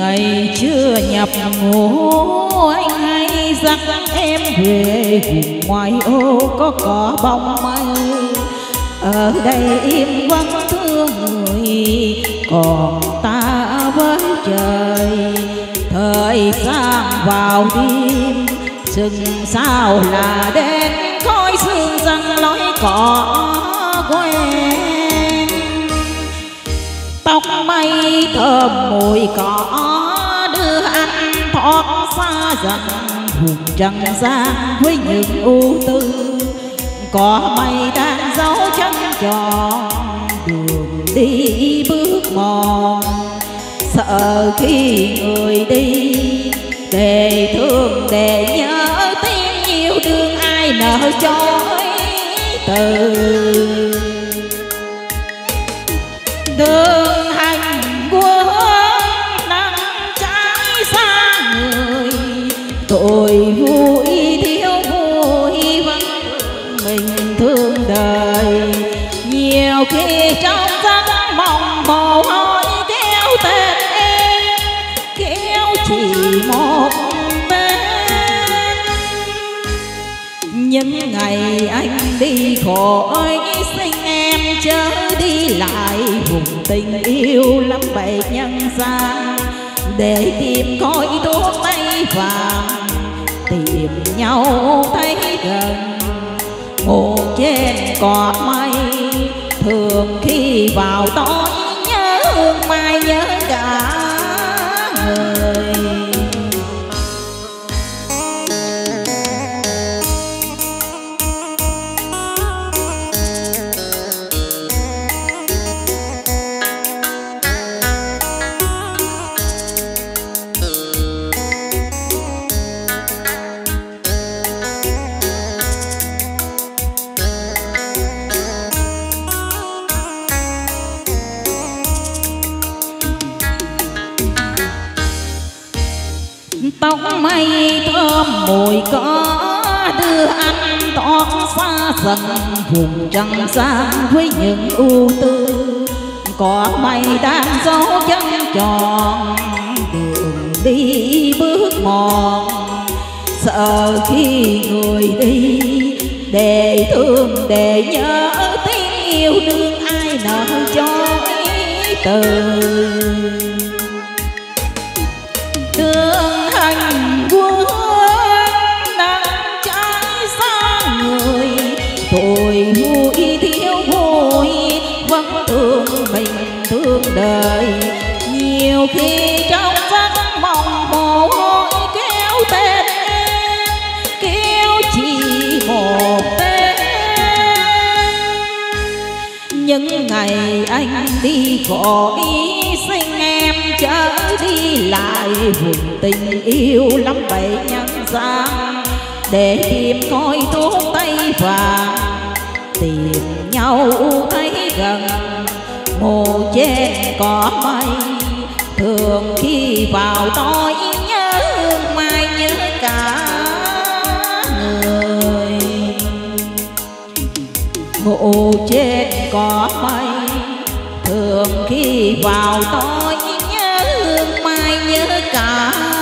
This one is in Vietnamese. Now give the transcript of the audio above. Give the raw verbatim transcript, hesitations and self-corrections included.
ngày chưa nhập ngủ anh hay dắt em về vùng ngoài ô có cỏ bóng mây. Ở đây im vắng thương người còn ta với trời. Thời gian vào đêm chừng sao là đến khói sương răng lối cỏ quen. Tóc mây thơm mùi cỏ đưa anh thoát xa dần vùng trần gian với những ưu tư. Có mây đang dấu chân tròn đường đi bước mòn. Sợ khi người đi để thương để nhớ tiếng nhiều đương ai nỡ chối từ. Đường hành quân nắng trái xa người tội vui thiếu vui vẫn mình thương đời. Nhiều khi trong giấc mộng mồ hôi kéo tên em kéo chỉ một tên. Những ngày anh đi khỏi sinh em chớ đi lại vùng tình yêu lắm bậy nhân gian. Để tìm khói thuốc tay vàng tìm nhau thấy gần ngủ trên cỏ mây. Thường khi vào tối nhớ hương mai nhớ cả người. Tóc mây thơm mùi cỏ đưa anh thoát xa dần vùng trăng gian với những ưu tư. Có mây đang dấu chân tròn đường đi bước mòn. Sợ khi người đi để thương để nhớ tiếng yêu đương ai nỡ chối từ. Đường hành quân nắng trái xa người tội vui thiếu vui vẫn thương mình thương đời. Nhiều khi trong giấc mộng mồ hôi kéo tên em kéo chỉ một tên. Những ngày anh đi khỏi sinh em chớ đi lại vùng tình yêu lắm bậy nhân gian. Để tìm khói thuốc tay vàng tìm nhau thấy gần ngủ trên cỏ mây. Thường khi vào tối nhớ hương mai nhớ cả người. Ngủ trên cỏ mây thường khi vào tối nhớ hương mai nhớ cả